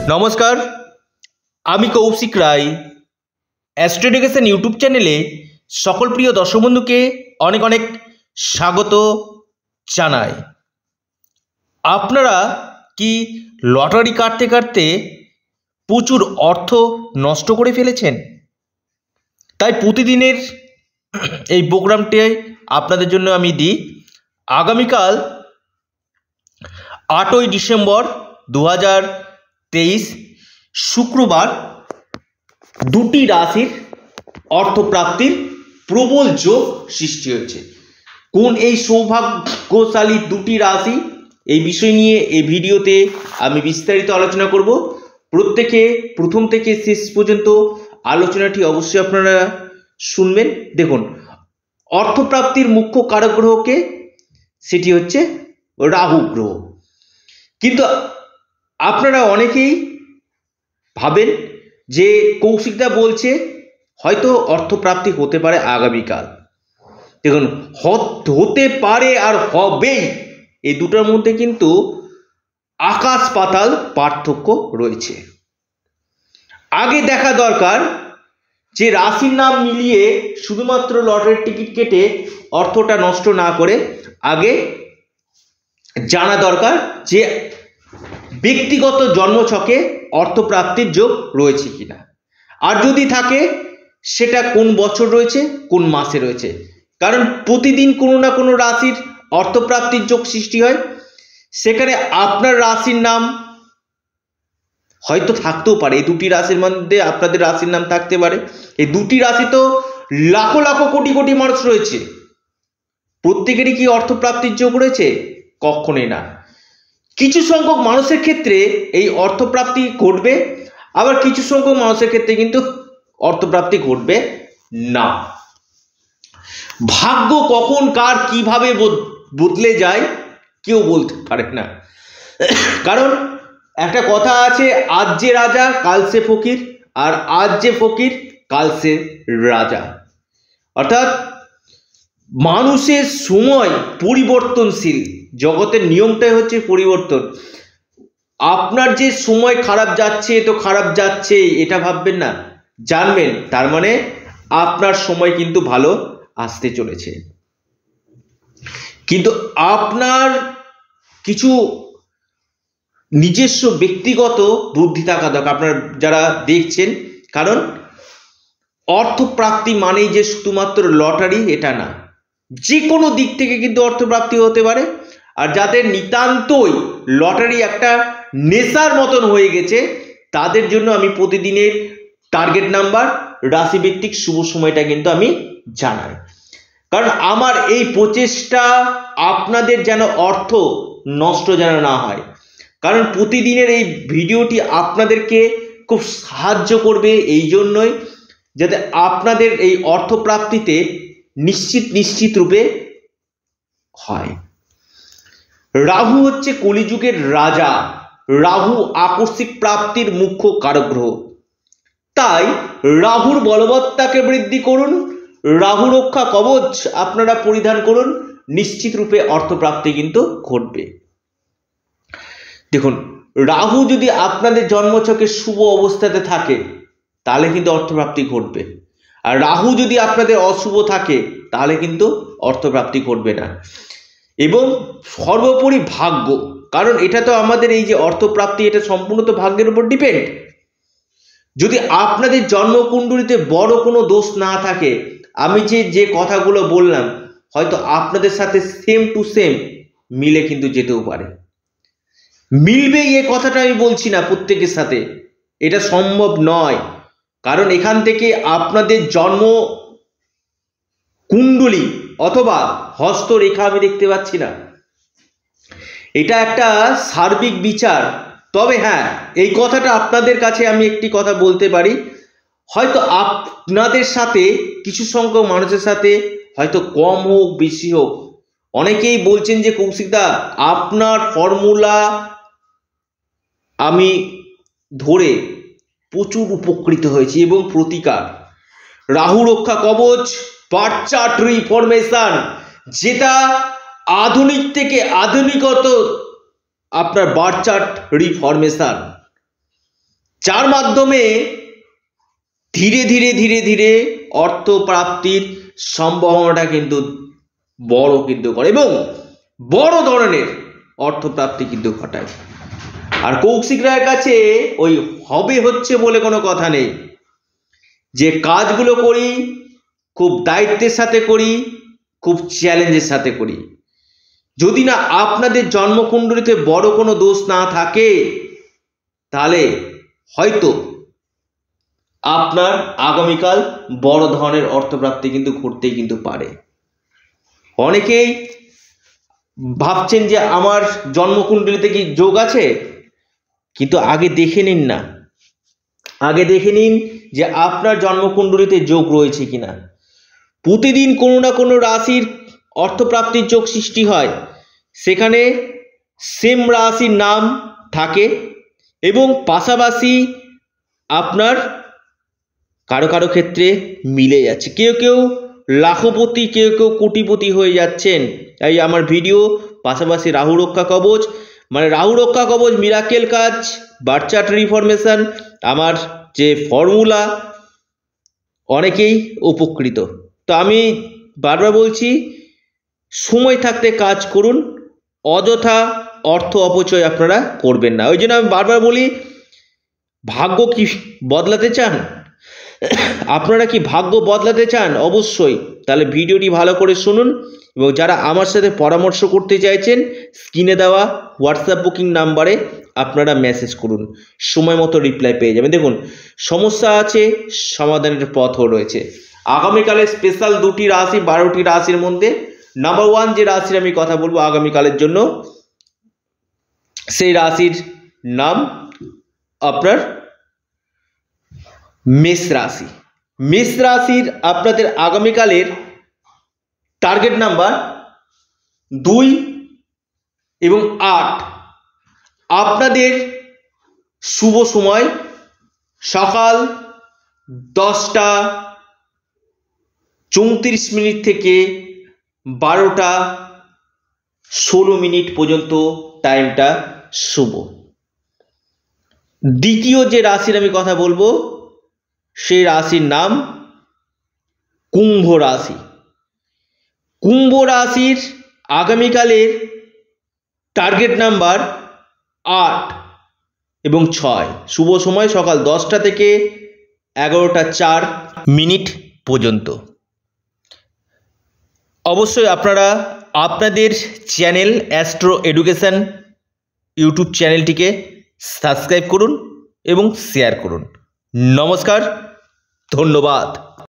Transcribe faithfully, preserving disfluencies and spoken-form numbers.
নমস্কার, আমি Koushik Roy. Astro education YouTube চ্যানেলে সকল প্রিয় দর্শক বন্ধুকে অনেক অনেক স্বাগত জানাই। আপনারা কি লটারি কাটতে কাটতে প্রচুর অর্থ নষ্ট করে ফেলেছেন? তাই প্রতিদিনের এই প্রোগ্রামটি আপনাদের জন্য আমি দিই। আগামীকাল আটই ডিসেম্বর দু হাজার তেইশ শুক্রবার দুটি রাশির অর্থপ্রাপ্তির প্রবল যোগ সৃষ্টি হয়েছে। কোন এই সৌভাগ্যশালী দুটি রাশি, এই বিষয় নিয়ে এই ভিডিওতে আমি বিস্তারিত আলোচনা করব। প্রত্যেকে প্রথম থেকে শেষ পর্যন্ত আলোচনাটি অবশ্যই আপনারা শুনবেন। দেখুন, অর্থপ্রাপ্তির মুখ্য কারক গ্রহকে, সেটি হচ্ছে রাহু গ্রহ। কিন্তু আপনারা অনেকেই ভাবেন যে কৌশিকদা বলছে হয়তো অর্থপ্রাপ্তি হতে পারে আগামীকাল। দেখুন, হতে পারে আর হবেই, এই দুটোর মধ্যে কিন্তু আকাশ পাতাল পার্থক্য রয়েছে। আগে দেখা দরকার যে রাশির নাম মিলিয়ে শুধুমাত্র লটারির টিকিট কেটে অর্থটা নষ্ট না করে আগে জানা দরকার যে ব্যক্তিগত জন্মছকে অর্থপ্রাপ্তির যোগ রয়েছে কিনা, আর যদি থাকে সেটা কোন বছর রয়েছে, কোন মাসে রয়েছে। কারণ প্রতিদিন কোনো না কোনো রাশির অর্থপ্রাপ্তির যোগ সৃষ্টি হয়, সেখানে আপনার রাশির নাম হয়তো থাকতেও পারে। এই দুটি রাশির মধ্যে আপনাদের রাশির নাম থাকতে পারে। এই দুটি রাশি তো লাখো লাখো কোটি কোটি মানুষ রয়েছে, প্রত্যেকেরই কি অর্থপ্রাপ্তির যোগ রয়েছে? কখনোই না। কিছু সংখ্যক মানুষের ক্ষেত্রে এই অর্থপ্রাপ্তি ঘটবে, আবার কিছু সংখ্যক মানুষের ক্ষেত্রে কিন্তু অর্থপ্রাপ্তি ঘটবে না। ভাগ্য কখন কার কিভাবে বদলে যায় কেউ বলতে পারে না। কারণ একটা কথা আছে, আজ যে রাজা কাল সে ফকির, আর আজ যে ফকির কাল সে রাজা। অর্থাৎ মানুষের সময় পরিবর্তনশীল, জগতের নিয়মটাই হচ্ছে পরিবর্তন। আপনার যে সময় খারাপ যাচ্ছে তো খারাপ যাচ্ছে এটা ভাববেন না, জানবেন তার মানে আপনার সময় কিন্তু ভালো আসতে চলেছে। কিন্তু আপনার কিছু নিজস্ব ব্যক্তিগত বুদ্ধি থাকা দরকার আপনার যারা দেখছেন। কারণ অর্থপ্রাপ্তি মানেই যে শুধুমাত্র লটারি এটা না, যে কোনো দিক থেকে কিন্তু অর্থপ্রাপ্তি হতে পারে। আর যাদের নিতান্তই লটারি একটা নেশার মতন হয়ে গেছে, তাদের জন্য আমি প্রতিদিনের টার্গেট নাম্বার, রাশিভিত্তিক শুভ সময়টা কিন্তু আমি জানাই। কারণ আমার এই প্রচেষ্টা আপনাদের যেন অর্থ নষ্ট যেন না হয়। কারণ প্রতিদিনের এই ভিডিওটি আপনাদেরকে খুব সাহায্য করবে এই জন্যই, যাতে আপনাদের এই অর্থপ্রাপ্তিতে নিশ্চিত নিশ্চিত রূপে হয়। রাহু হচ্ছে কলিযুগের রাজা। রাহু আকস্মিক প্রাপ্তির মুখ্য কারক গ্রহ। তাই রাহুর বলবত্তাকে বৃদ্ধি করুন, রাহু রক্ষা কবচ আপনারা পরিধান করুন, নিশ্চিত রূপে অর্থপ্রাপ্তি কিন্তু ঘটবে। দেখুন, রাহু যদি আপনাদের জন্মছকে শুভ অবস্থাতে থাকে তাহলে কিন্তু অর্থপ্রাপ্তি ঘটবে, আর রাহু যদি আপনাদের অশুভ থাকে তাহলে কিন্তু অর্থপ্রাপ্তি ঘটবে না। এবং সর্বোপরি ভাগ্য, কারণ এটা তো আমাদের এই যে অর্থপ্রাপ্তি এটা সম্পূর্ণ তো ভাগ্যের উপর ডিপেন্ড। যদি আপনাদের জন্মকুণ্ডলিতে বড় কোনো দোষ না থাকে, আমি যে যে কথাগুলো বললাম হয়তো আপনাদের সাথে সেম টু সেম মিলে কিন্তু যেতেও পারে। মিলবেই এ কথাটা আমি বলছি না প্রত্যেকের সাথে, এটা সম্ভব নয়। কারণ এখান থেকে আপনাদের জন্ম কুণ্ডলী অথবা হস্তরেখা আমি দেখতে পাচ্ছি না, এটা একটা সার্বিক বিচার। তবে হ্যাঁ, এই কথাটা আপনাদের কাছে আমি একটি কথা বলতে পারি, হয়তো আপনাদের সাথে কিছু সংখ্যক মানুষের সাথে হয়তো কম হোক বেশি হোক, অনেকেই বলছেন যে কৌশিকদা আপনার ফর্মুলা আমি ধরে প্রচুর উপকৃত হয়েছি এবং প্রতিকার। রাহু রক্ষা কবচ, বার্থ চার্ট রিফরমেশন, যেটা আধুনিক থেকে আধুনিকত আপনার বার্থ চার্ট রিফরমেশন, যার মাধ্যমে ধীরে ধীরে ধীরে ধীরে অর্থ প্রাপ্তির সম্ভাবনাটা কিন্তু বড় কিন্তু করে এবং বড় ধরনের অর্থ প্রাপ্তি কিন্তু ঘটায়। আর কৌশিক রায়ের কাছে ওই হবে হচ্ছে বলে কোনো কথা নেই। যে কাজগুলো করি খুব দায়িত্বের সাথে করি, খুব চ্যালেঞ্জের সাথে করি। যদি না আপনাদের জন্মকুণ্ডলিতে বড় কোনো দোষ না থাকে তাহলে হয়তো আপনার আগামীকাল বড় ধরনের অর্থপ্রাপ্তি কিন্তু ঘটতেই কিন্তু পারে। অনেকেই ভাবছেন যে আমার জন্মকুণ্ডলিতে কি যোগ আছে, কিন্তু আগে দেখে নিন না, আগে দেখে নিন যে আপনার জন্মকুণ্ডলিতে যোগ রয়েছে কিনা। প্রতিদিন কোনো না কোনো রাশির অর্থপ্রাপ্তির যোগ সৃষ্টি হয়, সেখানে সেম রাশির নাম থাকে এবং পাশাপাশি আপনার কারো কারো ক্ষেত্রে মিলে যাচ্ছে। কেউ কেউ লাখপতি, কেউ কেউ কোটিপতি হয়ে যাচ্ছেন। এই আমার ভিডিও পাশাপাশি রাহু রক্ষা কবচ, মানে রাহু রক্ষা কবচ মিরাকেল কাজ, বার্থ চার্ট রিফরমেশন, আমার যে ফর্মুলা, অনেকেই উপকৃত। তো আমি বারবার বলছি, সময় থাকতে কাজ করুন, অযথা অর্থ অপচয় আপনারা করবেন না। ওই জন্য আমি বারবার বলি, ভাগ্য কি বদলাতে চান? আপনারা কি ভাগ্য বদলাতে চান? অবশ্যই। তাহলে ভিডিওটি ভালো করে শুনুন এবং যারা আমার সাথে পরামর্শ করতে চাইছেন স্ক্রিনে দেওয়া হোয়াটসঅ্যাপ বুকিং নাম্বারে আপনারা মেসেজ করুন, সময় মতো রিপ্লাই পেয়ে যাবেন। দেখুন, সমস্যা আছে, সমাধানের পথও রয়েছে। আগামীকালে স্পেশাল দুটি রাশি, বারোটি রাশির মধ্যে নাম্বার ওয়ান যে রাশির আমি কথা বলবো আগামীকালের জন্য, সেই রাশির নাম আপনার মেষ রাশি। মেষ রাশির আপনাদের আগামীকালের টার্গেট নাম্বার দুই এবং আট। আপনাদের শুভ সময় সকাল দশটা চৌত্রিশ মিনিট থেকে বারোটা ষোলো মিনিট পর্যন্ত টাইমটা শুভ। দ্বিতীয় যে রাশির আমি কথা বলবো সেই রাশির নাম কুম্ভ রাশি। কুম্ভ রাশির আগামীকালের টার্গেট নাম্বার আট এবং ছয়। শুভ সময় সকাল দশটা থেকে এগারোটা চার মিনিট পর্যন্ত। অবশ্যই আপনারা আপনাদের চ্যানেল অ্যাস্ট্রো এডুকেশন ইউটিউব চ্যানেলটিকে সাবস্ক্রাইব করুন এবং শেয়ার করুন। নমস্কার, ধন্যবাদ।